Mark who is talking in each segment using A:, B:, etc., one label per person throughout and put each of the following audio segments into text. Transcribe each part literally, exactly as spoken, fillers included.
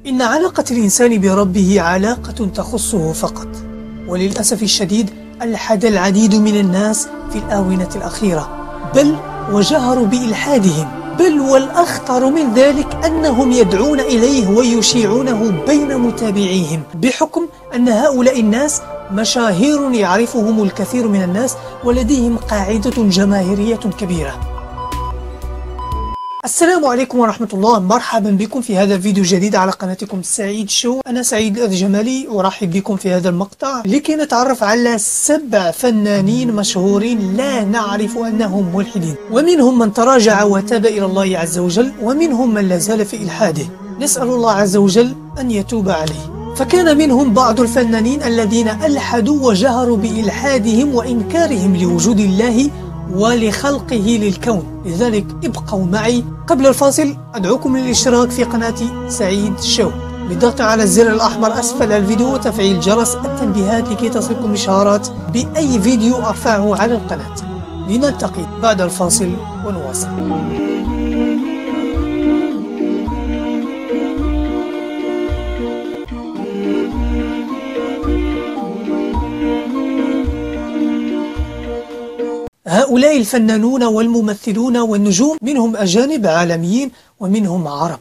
A: إن علاقة الإنسان بربه علاقة تخصه فقط، وللأسف الشديد ألحد العديد من الناس في الآونة الأخيرة، بل وجهروا بإلحادهم، بل والأخطر من ذلك أنهم يدعون إليه ويشيعونه بين متابعيهم، بحكم أن هؤلاء الناس مشاهير يعرفهم الكثير من الناس ولديهم قاعدة جماهيرية كبيرة. السلام عليكم ورحمة الله، مرحبا بكم في هذا الفيديو الجديد على قناتكم سعيد شو. أنا سعيد الجمالي، أرحب بكم في هذا المقطع لكي نتعرف على سبع فنانين مشهورين لا نعرف أنهم ملحدين، ومنهم من تراجع وتاب إلى الله عز وجل، ومنهم من لا زال في إلحاده. نسأل الله عز وجل أن يتوب عليه. فكان منهم بعض الفنانين الذين ألحدوا وجهروا بإلحادهم وإنكارهم لوجود الله ولخلقه للكون، لذلك ابقوا معي. قبل الفاصل أدعوكم للاشتراك في قناة سعيد شو بالضغط على الزر الأحمر أسفل الفيديو وتفعيل جرس التنبيهات لكي تصلكم إشعارات بأي فيديو أرفعه على القناة. لنلتقي بعد الفاصل ونواصل. هؤلاء الفنانون والممثلون والنجوم منهم أجانب عالميين ومنهم عرب.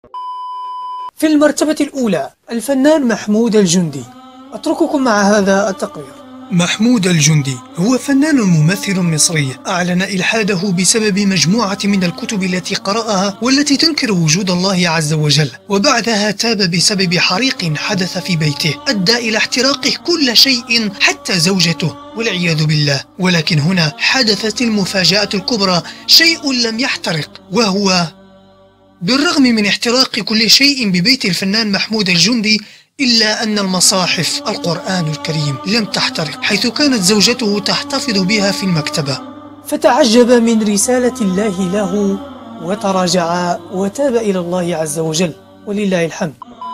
A: في المرتبة الأولى الفنان محمود الجندي. أترككم مع هذا التقرير. محمود الجندي هو فنان ممثل مصري أعلن إلحاده بسبب مجموعة من الكتب التي قرأها والتي تنكر وجود الله عز وجل، وبعدها تاب بسبب حريق حدث في بيته أدى إلى احتراقه كل شيء حتى زوجته والعياذ بالله. ولكن هنا حدثت المفاجأة الكبرى، شيء لم يحترق، وهو بالرغم من احتراق كل شيء ببيت الفنان محمود الجندي إلا أن المصاحف القرآن الكريم لم تحترق، حيث كانت زوجته تحتفظ بها في المكتبة. فتعجب من رسالة الله له وتراجع وتاب إلى الله عز وجل، ولله الحمد.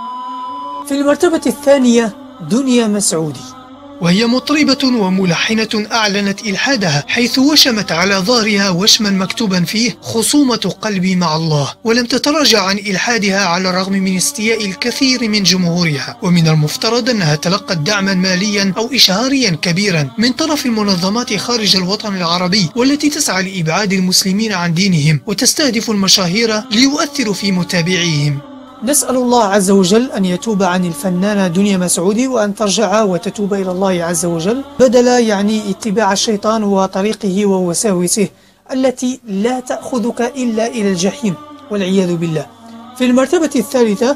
A: في المرتبة الثانية دنيا مسعودي، وهي مطربة وملحنة أعلنت إلحادها، حيث وشمت على ظهرها وشما مكتوبا فيه خصومة قلبي مع الله، ولم تتراجع عن إلحادها على الرغم من استياء الكثير من جمهورها. ومن المفترض أنها تلقت دعما ماليا أو إشهاريا كبيرا من طرف المنظمات خارج الوطن العربي، والتي تسعى لإبعاد المسلمين عن دينهم وتستهدف المشاهير ليؤثروا في متابعيهم. نسأل الله عز وجل أن يتوب عن الفنانة دنيا مسعودي، وأن ترجع وتتوب إلى الله عز وجل، بدل يعني اتباع الشيطان وطريقه ووساوسه التي لا تأخذك إلا إلى الجحيم والعياذ بالله. في المرتبة الثالثة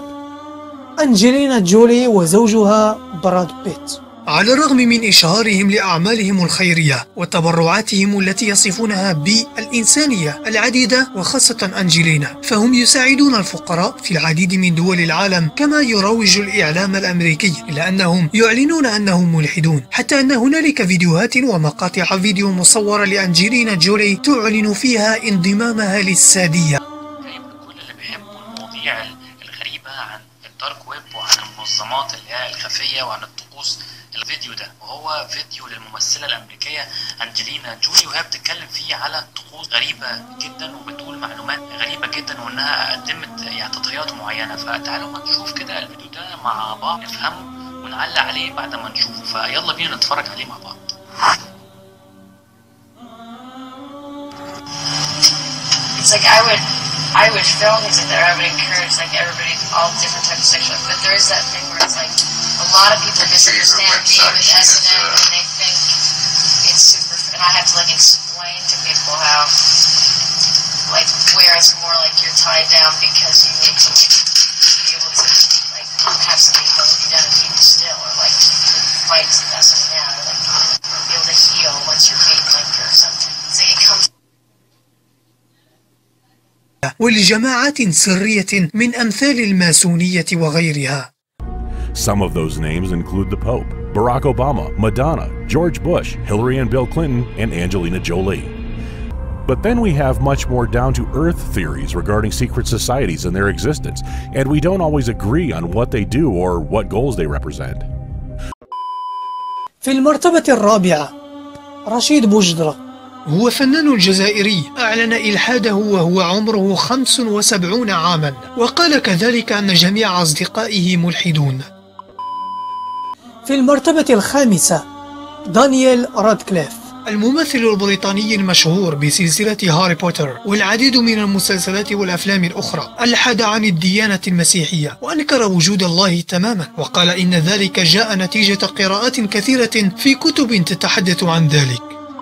A: أنجلينا جولي وزوجها براد بيت. على الرغم من إشهارهم لأعمالهم الخيرية وتبرعاتهم التي يصفونها بالإنسانية العديدة، وخاصة أنجلينا، فهم يساعدون الفقراء في العديد من دول العالم كما يروج الإعلام الأمريكي، إلا أنهم يعلنون أنهم ملحدون، حتى أن هنالك فيديوهات ومقاطع فيديو مصورة لأنجلينا جولي تعلن فيها انضمامها للسادية.
B: كل اللي بيحبوا المواضيع الغريبة عن الدارك ويب وعن المنظمات اللي هي الخفية وعن الطقوس، الفيديو ده وهو فيديو للممثلة الأمريكية أنجلينا جولي، وهي بتتكلم فيه على طقوس غريبة جدا وبتقول معلومات غريبة جدا وإنها قدمت يعني تضحيات معينة. فتعالوا ما نشوف كده الفيديو ده مع بعض، نفهمه ونعلق عليه بعد ما نشوفه، فيلا بينا نتفرج عليه مع بعض.
C: It's like I would, I would film things like that, or I would encourage like everybody, all different types of sexual, but there is that thing where it's like a lot of people misunderstand me with S and M, and they think it's super, and I have to like explain to people how, like, where it's more like you're tied down because you need to be able to like have something hold you down and keep you still, or like fight to pass something down, or like be able to heal once you're beaten, like, or something. So it comes.
A: ولجماعات سرية من أمثال الماسونية وغيرها.
D: Some of those names include the Pope, Barack Obama, Madonna, George Bush, Hillary and Bill Clinton, and Angelina Jolie. But then we have much more down-to-earth theories regarding secret societies and their existence, and we don't always agree on what they do or what goals they represent.
A: في المرتبة الرابعة رشيد بوجدرة، هو فنان جزائري أعلن إلحاده وهو عمره خمس وسبعين عاما، وقال كذلك أن جميع أصدقائه ملحدون. في المرتبة الخامسة دانيال رادكليف، الممثل البريطاني المشهور بسلسلة هاري بوتر والعديد من المسلسلات والأفلام الأخرى، ألحد عن الديانة المسيحية وأنكر وجود الله تماما، وقال إن ذلك جاء نتيجة قراءات كثيرة في كتب تتحدث عن ذلك.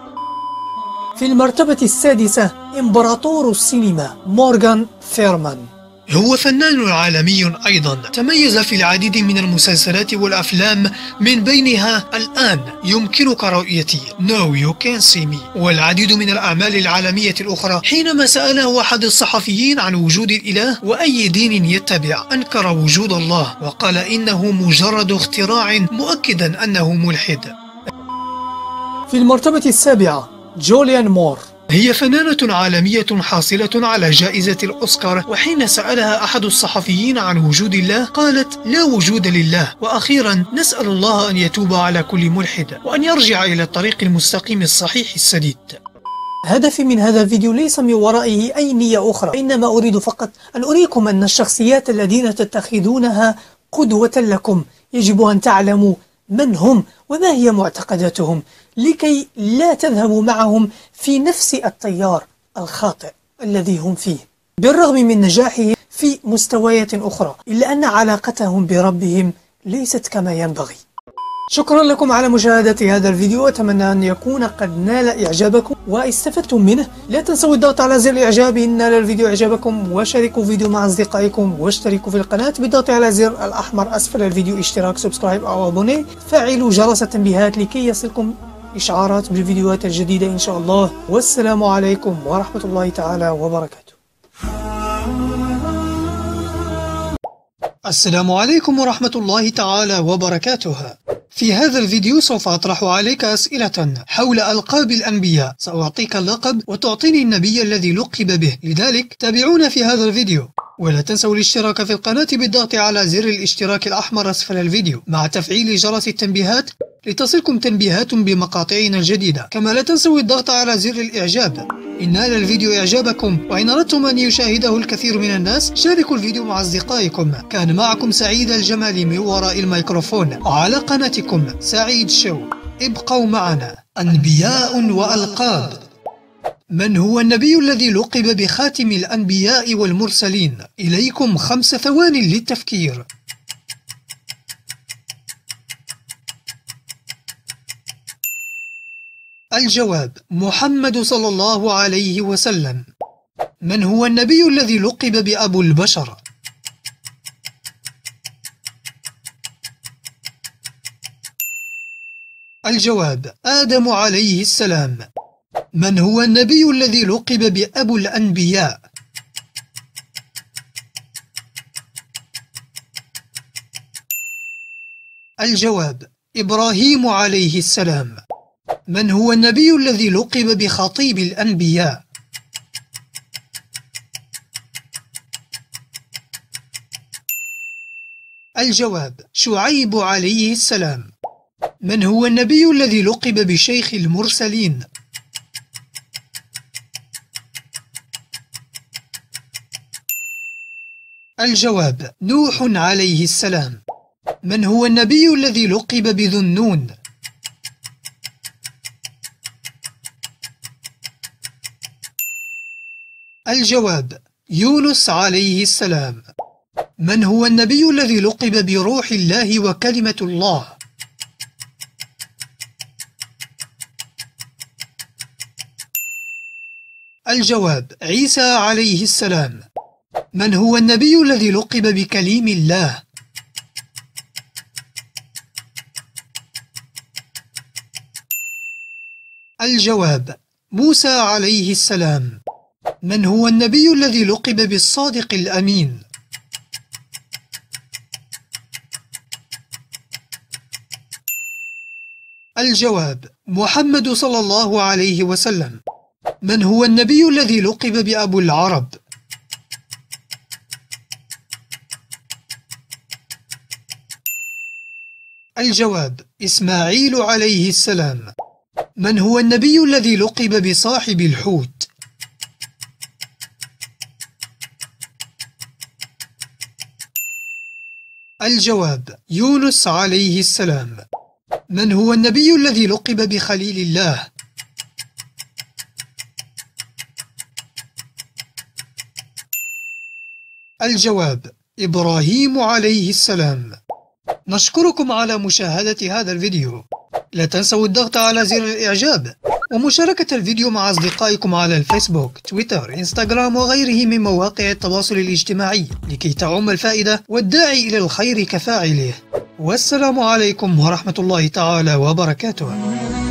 A: في المرتبة السادسة إمبراطور السينما مورغان فيرمان، هو فنان عالمي أيضا، تميز في العديد من المسلسلات والأفلام، من بينها الآن يمكنك رؤيتي No You Can See Me، والعديد من الأعمال العالمية الأخرى. حينما سأله أحد الصحفيين عن وجود الإله وأي دين يتبع، أنكر وجود الله وقال إنه مجرد اختراع، مؤكدا أنه ملحد. في المرتبة السابعة جوليان مور، هي فنانة عالمية حاصلة على جائزة الأوسكار، وحين سألها أحد الصحفيين عن وجود الله قالت لا وجود لله، وأخيرا نسأل الله أن يتوب على كل ملحد وأن يرجع إلى الطريق المستقيم الصحيح السديد. هدفي من هذا الفيديو ليس من ورائه أي نية أخرى، إنما أريد فقط أن أريكم أن الشخصيات الذين تتخذونها قدوة لكم يجب أن تعلموا من هم وما هي معتقداتهم، لكي لا تذهبوا معهم في نفس التيار الخاطئ الذي هم فيه. بالرغم من نجاحه في مستويات أخرى، إلا أن علاقتهم بربهم ليست كما ينبغي. شكرا لكم على مشاهدة هذا الفيديو، أتمنى أن يكون قد نال إعجابكم واستفدتم منه. لا تنسوا الضغط على زر الإعجاب إن نال الفيديو إعجابكم، وشاركوا الفيديو مع أصدقائكم، واشتركوا في القناة بالضغط على زر الأحمر أسفل الفيديو اشتراك سبسكرايب أو أبوني. فعلوا جرس التنبيهات لكي يصلكم إشعارات بالفيديوهات الجديدة إن شاء الله. والسلام عليكم ورحمة الله تعالى وبركاته. السلام عليكم ورحمة الله تعالى وبركاته. في هذا الفيديو سوف أطرح عليك أسئلة حول ألقاب الأنبياء، سأعطيك اللقب وتعطيني النبي الذي لقب به، لذلك تابعونا في هذا الفيديو. ولا تنسوا الاشتراك في القناة بالضغط على زر الاشتراك الأحمر أسفل الفيديو مع تفعيل جرس التنبيهات لتصلكم تنبيهات بمقاطعنا الجديدة. كما لا تنسوا الضغط على زر الإعجاب إن نال الفيديو إعجابكم، وإن أردتم أن يشاهده الكثير من الناس شاركوا الفيديو مع أصدقائكم. كان معكم سعيد الجمال من وراء الميكروفون على قناتكم سعيد شو. ابقوا معنا. أنبياء وألقاب. من هو النبي الذي لقب بخاتم الأنبياء والمرسلين؟ إليكم خمس ثوان للتفكير. الجواب محمد صلى الله عليه وسلم. من هو النبي الذي لقب بأبو البشر؟ الجواب آدم عليه السلام. من هو النبي الذي لقب بأبو الأنبياء؟ الجواب إبراهيم عليه السلام. من هو النبي الذي لقب بخطيب الأنبياء؟ الجواب شعيب عليه السلام. من هو النبي الذي لقب بشيخ المرسلين؟ الجواب نوح عليه السلام. من هو النبي الذي لقب بذو النون؟ الجواب يونس عليه السلام. من هو النبي الذي لقب بروح الله وكلمة الله؟ الجواب عيسى عليه السلام. من هو النبي الذي لقب بكليم الله؟ الجواب موسى عليه السلام. من هو النبي الذي لقب بالصادق الأمين؟ الجواب محمد صلى الله عليه وسلم. من هو النبي الذي لقب بأبو العرب؟ الجواب إسماعيل عليه السلام. من هو النبي الذي لقب بصاحب الحوت؟ الجواب: يونس عليه السلام. من هو النبي الذي لقب بخليل الله؟ الجواب: إبراهيم عليه السلام. نشكركم على مشاهدة هذا الفيديو. لا تنسوا الضغط على زر الإعجاب ومشاركة الفيديو مع أصدقائكم على الفيسبوك، تويتر، إنستغرام وغيره من مواقع التواصل الاجتماعي لكي تعم الفائدة والداعي إلى الخير كفاعله. والسلام عليكم ورحمة الله تعالى وبركاته.